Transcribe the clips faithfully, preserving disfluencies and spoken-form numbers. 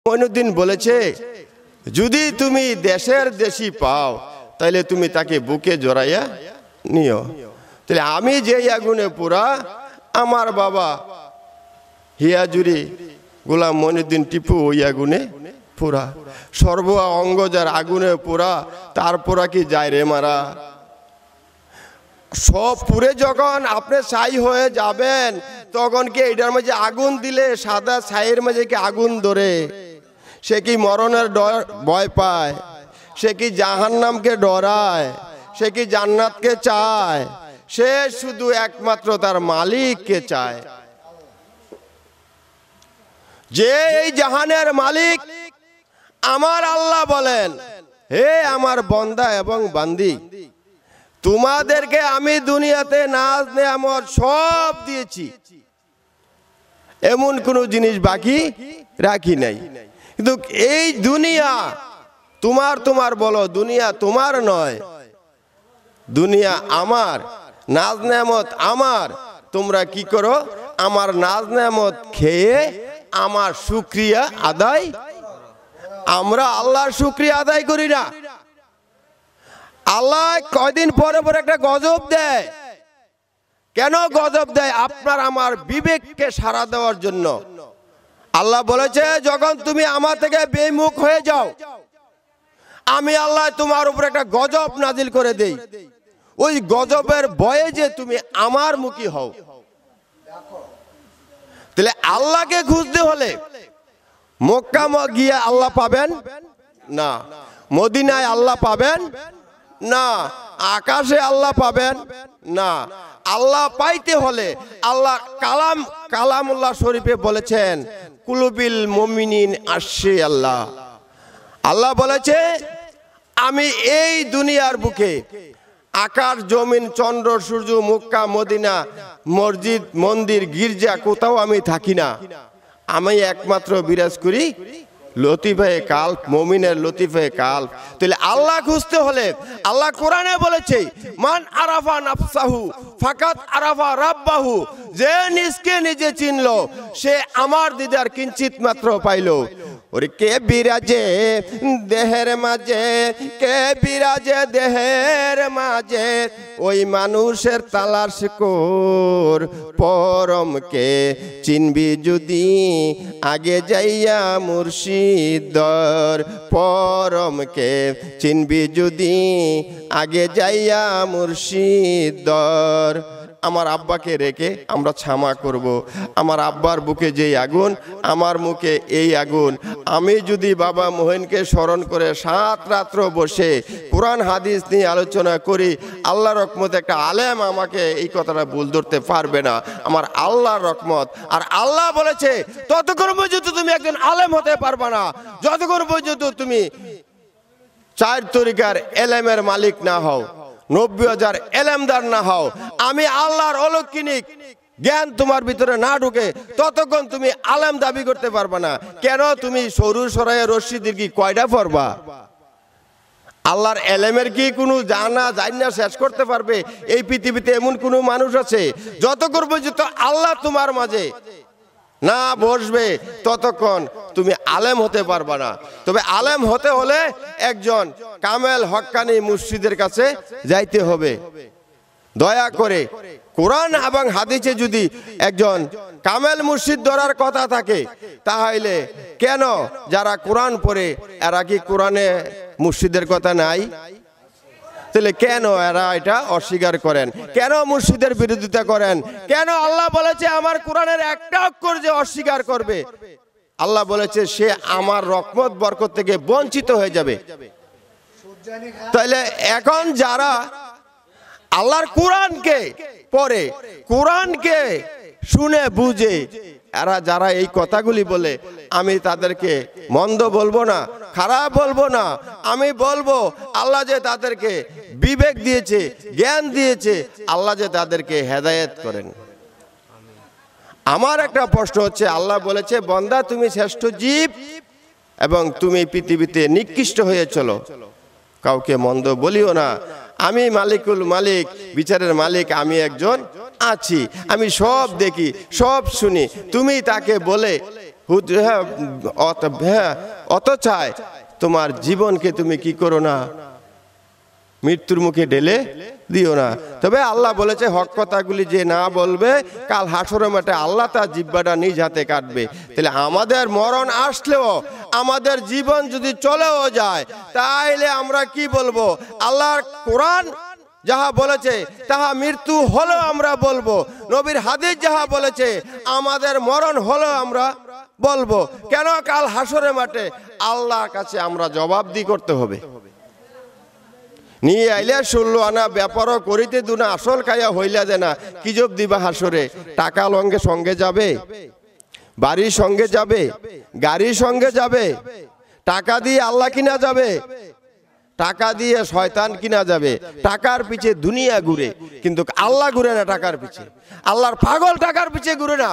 মঈনুদ্দিন বলেছে, যদি তুমি দেশের দেশি পাও তাহলে তুমি তাকে বুকে জড়াইয়া নিও। তাহলে আমি যে আগুনে পুরা, আমার বাবা হিয়াজুরি গোলাম মঈনুদ্দিন টিপু ওই আগুনে পুরা। সর্ব অঙ্গ যার আগুনে পুরা, তার পোড়া কি যায় রে মারা? সব পুরে যখন আপনি ছাই হয়ে যাবেন, তখন কি এটার মাঝে আগুন দিলে সাদা ছাইয়ের মাঝে কি আগুন ধরে? সে কি মরণের ডর ভয় পায়? সে কি জাহান্নামকে ডরায়? সে কি জান্নাতকে চায়? সে শুধু একমাত্র তার মালিককে চায়, যে এই জাহানের মালিক। আমার আল্লাহ বলেন, হে আমার বান্দা এবং বান্দি, তোমাদেরকে আমি দুনিয়াতে নাজ নেয়ামত সব দিয়েছি, এমন কোন জিনিস বাকি রাখি নাই। কিন্তু এই দুনিয়া তোমার, তোমার বলো, দুনিয়া তোমার নয়, দুনিয়া আমার, নাজ নেয়ামত আমার। তোমরা কি করো? আমার নাজ নেয়ামত খেয়ে আমার শুকরিয়া আদায়। আমরা আল্লাহর শুকরিয়া আদায় করি না। আল্লাহ কয়দিন পরে পরে একটা গজব দেয়। কেন গজব দেয়? আপনার আমার বিবেককে সাড়া দেওয়ার জন্য। আল্লাহ বলেছে, যখন তুমি আমার থেকে বেমুখ হয়ে যাও, আমি আল্লাহ তোমার উপর একটা গজব নাজিল করে দেই। ওই গজবের ভয়ে যে তুমি আমার মুখী হও। তাহলে আল্লাহকে খুঁজতে হলে মক্কা গিয়ে আল্লাহ পাবেন না, মদিনায় আল্লাহ পাবেন না, আকাশে আল্লাহ পাবেন না। আল্লাহ পাইতে হলে আল্লাহ কালাম কালামুল্লাহ শরীফে বলেছেন, কুলুবিল মুমিনিন আশি আল্লাহ। আল্লাহ বলেছে, আমি এই দুনিয়ার বুকে আকাশ জমিন চন্দ্র সূর্য মক্কা মদিনা মসজিদ মন্দির গির্জা কোথাও আমি থাকি না। আমি একমাত্র বিরাজ করি লতিফে কাল্প, মুমিনের লতিফে কাল্প। তাহলে আল্লাহ খুঁজতে হলে আল্লাহ কোরআনে বলেছে, মান আরাফা নাফসাহু ফাকাত আরাফা রাব্বাহু। যে নিজকে নিজে চিনলো, সে আমার দিদার কিঞ্চিত মাত্র পাইল। ওরে কে বিরাজে দেহের মাঝে, কে বিরাজে দেহের মাঝে, ওই মানুষের তালাশ কর পরমকে। চিনবি যদি আগে যাইয়া মুর্শিদর, পরমকে চিনবি যদি আগে যাইয়া মুর্শিদর। আমার আব্বাকে রেখে আমরা ক্ষমা করব। আমার আব্বার বুকে যেই আগুন, আমার মুখে এই আগুন। আমি যদি বাবা মোহিনকে স্মরণ করে সাত রাত্র বসে কোরআন হাদিস নিয়ে আলোচনা করি, আল্লাহর রহমত একটা আলেম আমাকে এই কথাটা ভুল ধরতে পারবে না। আমার আল্লাহর রহমত। আর আল্লাহ বলেছে, ততক্ষণ পর্যন্ত তুমি একজন আলেম হতে পারবে না যতক্ষণ পর্যন্ত তুমি চার তরিকার এলেমের মালিক না হও, নব্বই হাজার এলেমদার না হও, আমি আল্লাহর অলৌকিক জ্ঞান তোমার ভিতরে না ঢুকে, ততক্ষণ তুমি আলেম দাবি করতে পারবে না। কেন? তুমি সরু সরাইয়া রশ্মি দীর্ঘি কয়টা পড়বা? আল্লাহর এলেমের কি কোনো জানা জানা শেষ করতে পারবে? এই পৃথিবীতে এমন কোনো মানুষ আছে? যতক্ষণ পর্যন্ত আল্লাহ তোমার মাঝে না বসবে, ততক্ষণ তুমি আলেম হতে পারবা না। তবে আলেম হতে হলে একজন কামেল হক্কানি মুর্শিদের কাছে যাইতে হবে। দয়া করে কোরআন এবং হাদিসে যদি একজন কামেল মুর্শিদ ধরার কথা থাকে, তাহলে কেন যারা কোরআন পড়ে এরা কি কোরআনে মুর্শিদের কথা নাই? তাহলে কেন এরা এটা অস্বীকার করেন? কেন মুর্শিদের বিরোধিতা করেন? কেন? আল্লাহ বলেছে, আমার কোরআনের একটা অক্ষর যে অস্বীকার করবে, আল্লাহ বলেছে সে আমার রহমত বরকত থেকে বঞ্চিত হয়ে যাবে। তাহলে এখন যারা আল্লাহর কোরআনকে পড়ে, কোরআনকে শুনে বুঝে, এরা যারা এই কথাগুলি বলে, আমি তাদেরকে মন্দ বলবো না, খারাপ বলবো না। আমি বলবো আল্লাহ যে তাদেরকে বিবেক দিয়েছে, জ্ঞান দিয়েছে, আল্লাহ যে তাদেরকে হেদায়েত করেন। আমার একটা প্রশ্ন হচ্ছে, আল্লাহ বলেছে, বান্দা তুমি শ্রেষ্ঠ জীব এবং তুমি পৃথিবীতে নিকৃষ্ট হয়ে চলো, কাউকে মন্দ বলিও না। আমি মালিকুল মালিক, বিচারের মালিক আমি একজন আছি, আমি সব দেখি, সব শুনি। তুমি তাকে বলে হ্যাঁ অতচায় তোমার জীবনকে তুমি কি করো না, মৃত্যুর মুখে ঢেলে দিও না। তবে আল্লাহ বলেছে হক কথাগুলি যে না বলবে কাল হাসরের মাঠে আল্লাহ তার জিহ্বাটা নিজ হাতে কাটবে। তাহলে আমাদের মরণ আসলেও, আমাদের জীবন যদি চলেও যায়, তাইলে আমরা কি বলবো? আল্লাহর কোরআন যাহা বলেছে তাহা মৃত্যু হলেও আমরা বলবো, নবীর হাদিস যাহা বলেছে আমাদের মরণ হলেও আমরা বলবো। কেন? কাল হাসরের মাঠে আল্লাহর কাছে আমরা জবাবদিহি করতে হবে। নিয়ে আইলে ষোলো আনা ব্যাপারও করিতে দু না, আসল খাইয়া হইলা যে না, কি জব দিবা হাসরে? টাকা লঙ্গে সঙ্গে যাবে, বাড়ির সঙ্গে যাবে, গাড়ির সঙ্গে যাবে, টাকা দিয়ে আল্লাহ কিনা যাবে, টাকা দিয়ে শয়তান কিনা যাবে। টাকার পিছে দুনিয়া ঘুরে, কিন্তু আল্লাহ ঘুরে না টাকার পিছে। আল্লাহর পাগল টাকার পিছে ঘুরে না,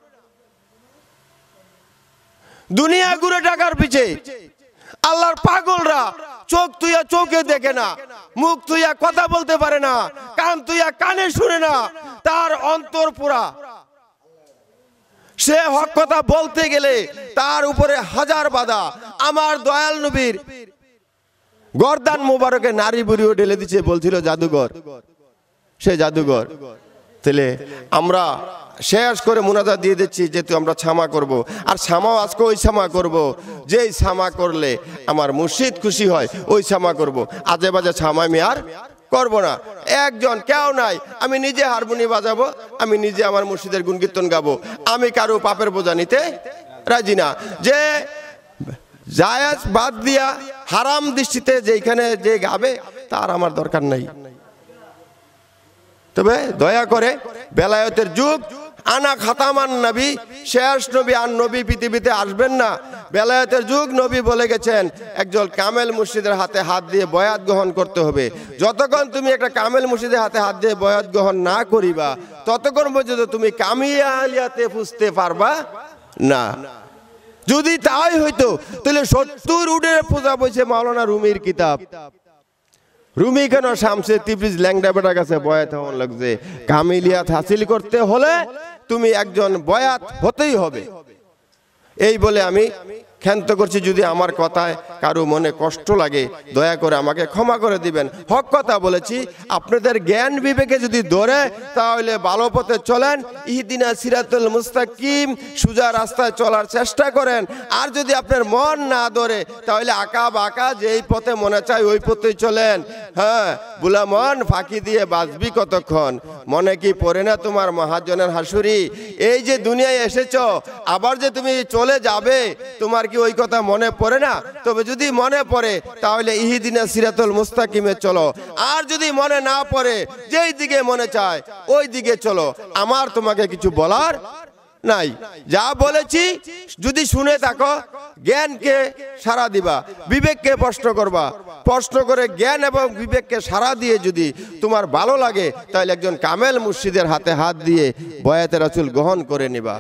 দুনিয়া ঘুরে টাকার পিছে। আল্লাহর পাগলরা চোখ তুইয়া চোখে দেখে না, মুখ তুইয়া কথা বলতে পারে না, কান তুইয়া কানে শুনে না, তার অন্তর পুরা। সে হক কথা বলতে গেলে তার উপরে হাজার বাধা। আমার দয়াল নবীর গর্দান মোবারকে নারী বুড়িও ঢেলে দিচ্ছে, বলছিল জাদুঘর, সে জাদুঘর। তাহলে আমরা শেষ করে মুনাজাত দিয়ে দিচ্ছি, যেহেতু আমরা ক্ষমা করব। আর ক্ষমাও আজকে ওই ক্ষমা করব যেই ক্ষমা করলে আমার মুর্শিদ খুশি হয়, ওই ক্ষমা করব। আজে বাজে ক্ষমা আমি আর করব না। একজন কেউ নাই, আমি নিজে হারমোনি বাজাবো, আমি নিজে আমার মুর্শিদের গুণকীর্তন গাবো, আমি কারো পাপের বোঝা নিতে রাজি না। যে জায়েজ বাদ দিয়া হারাম দৃষ্টিতে যেখানে যে গাবে তার আমার দরকার নাই। তবে দয়া করে বেলায়েতের যুগ, আনা খাতামান নবী, শেষ নবী আর নবী পৃথিবীতে আসবেন না। বেলায়েতের যুগ, নবী বলে গেছেন একজন কামেল মুর্শিদের হাতে হাত দিয়ে বয়াত গ্রহণ করতে হবে। যতক্ষণ তুমি একটা কামেল মুর্শিদের হাতে হাত দিয়ে বয়াত গ্রহণ না করিবা, ততক্ষণ পর্যন্ত তুমি কামিয়া আলিয়াতে পুষতে পারবা না। যদি তাই হইতো তাহলে সত্তর উডের পূজা বইছে মাওলানা রুমির কিতাব। রুমি কেন শামসে তিব্রিজ ল্যাংডা বেটার কাছে বয়াত হওয়ার লাগছে? কামিলিয়াত হাসিল করতে হলে তুমি একজন বয়াত হতেই হবে। এই বলে আমি ক্ষান্ত করছি। যদি আমার কথায় কারো মনে কষ্ট লাগে দয়া করে আমাকে ক্ষমা করে দিবেন। হক কথা বলেছি, আপনাদের জ্ঞান বিবেকে যদি ধরে তাহলে ভালো পথে চলেন, ইহদিনা সিরাতুল মুস্তাকিম, সোজা রাস্তায় চলার চেষ্টা করেন। আর যদি আপনার মন না ধরে তাহলে আঁকা বাঁকা যেই পথে মনে চায় ওই পথেই চলেন। হ্যাঁ, বুলা মন ফাঁকি দিয়ে বাঁচবি কতক্ষণ? মনে কি পড়ে না তোমার মহাজনের হাসুরি? এই যে দুনিয়ায় এসেছো, আবার যে তুমি চলে যাবে, তোমার কি ওই কথা মনে পড়ে না? তবে যদি মনে পড়ে তাহলে ইহদিনা সিরাতুল মুস্তাকিমে চলো। আর যদি মনে না পড়ে, যেই দিকে মনে চায় ওই দিকে চলো। আমার তোমাকে কিছু বলার নাই। যা বলেছি যদি শুনে থাকো, জ্ঞানকে সাড়া দিবা, বিবেককে প্রশ্ন করবা, প্রশ্ন করে জ্ঞান এবং বিবেককে সাড়া দিয়ে যদি তোমার ভালো লাগে তাহলে একজন কামেল মুর্শিদের হাতে হাত দিয়ে বয়াতে রাসূল গ্রহণ করে নিবা।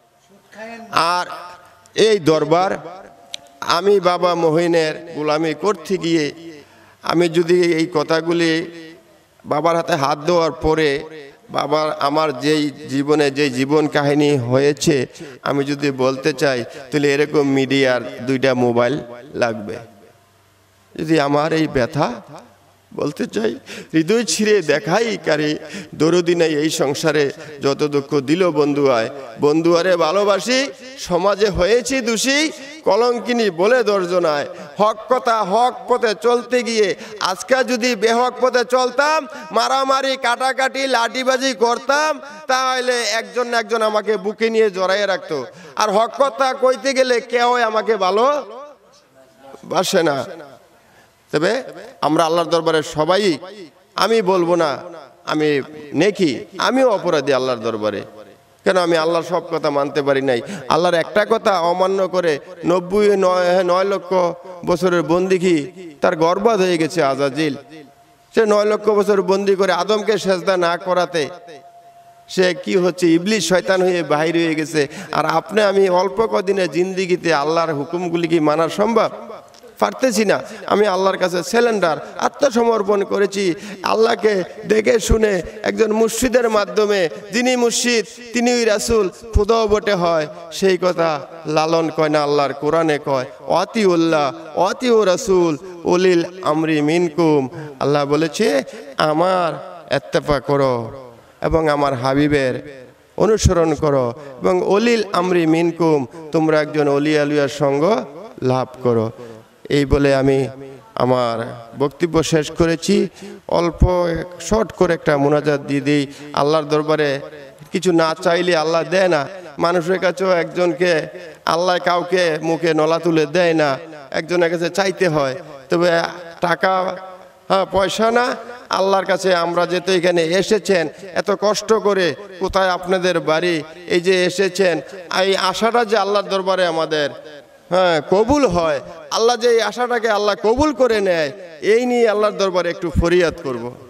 আর এই দরবার আমি বাবা মহিনের গোলামি করতে গিয়ে আমি যদি এই কথাগুলি বাবার হাতে হাত দেওয়ার পরে বাবার আমার যেই জীবনে যেই জীবন কাহিনী হয়েছে আমি যদি বলতে চাই, তাহলে এরকম মিডিয়ার দুইটা মোবাইল লাগবে। যদি আমার এই ব্যথা বলতে চাই, হৃদয় ছিঁড়ে দেখাই কারে দরদি নাই এই সংসারে, যত দুঃখ দিল বন্ধু আয়। বন্ধু আরে ভালোবাসি, সমাজে হয়েছি দোষী, কলঙ্কিনী বলে দর্জনায়। হক কথা হক পথে চলতে গিয়ে আজকে যদি বেহক পথে চলতাম, মারামারি কাটাকাটি লাঠিবাজি করতাম, তাহলে একজন না একজন আমাকে বুকে নিয়ে জড়াইয়ে রাখতো। আর হক কথা কইতে গেলে কেউ আমাকে ভালো বাসে না। তবে আমরা আল্লাহর দরবারে সবাই, আমি বলবো না আমি নেকি, আমিও অপরাধী আল্লাহর দরবারে। কেন? আমি আল্লাহর সব কথা মানতে পারি নাই। আল্লাহর একটা কথা অমান্য করে নব্বই নয় নয় লক্ষ বছরের বন্দিগি তার গর্বাদ হয়ে গেছে আজাজিল। সে নয় লক্ষ বছর বন্দি করে আদমকে সেজদা না করাতে সে কি হচ্ছে, ইবলিস শয়তান হয়ে বাহির হয়ে গেছে। আর আপনি আমি অল্প কদিনে জিন্দিগিতে আল্লাহর হুকুমগুলি কি মানা সম্ভব? পারতেছি না, আমি আল্লাহর কাছে সিলিন্ডার আত্মসমর্পণ করেছি। আল্লাহকে দেখে শুনে একজন মুর্শিদের মাধ্যমে, যিনি মুর্শিদ তিনিই রাসূল, খুদাও বটে হয়, সেই কথা লালন কয় না, আল্লাহর কোরআনে কয় ওয়াতিউল্লাহ ওয়াতিউ রাসূল উলিল আমরি মিনকুম। আল্লাহ বলেছে আমার ইত্তেফা করো এবং আমার হাবিবের অনুসরণ করো, এবং অলিল আমরি মিনকুম, তোমরা একজন অলি আলিয়ার সঙ্গ লাভ করো। এই বলে আমি আমার বক্তব্য শেষ করেছি। অল্প শর্ট করে একটা মুনাজাত দিয়ে দিই। আল্লাহর দরবারে কিছু না চাইলে আল্লাহ দেয় না। মানুষের কাছেও একজনকে আল্লাহ কাউকে মুখে নলা তুলে দেয় না, একজনের কাছে চাইতে হয়। তবে টাকা হ্যাঁ পয়সা না, আল্লাহর কাছে আমরা যেতে এখানে এসেছেন এত কষ্ট করে, কোথায় আপনাদের বাড়ি, এই যে এসেছেন, এই আশাটা যে আল্লাহর দরবারে আমাদের হ্যাঁ কবুল হয়, আল্লাহ যে এই আশাটাকে আল্লাহ কবুল করে নেয়, এই নিয়ে আল্লাহর দরবারে একটু ফরিয়াদ করব।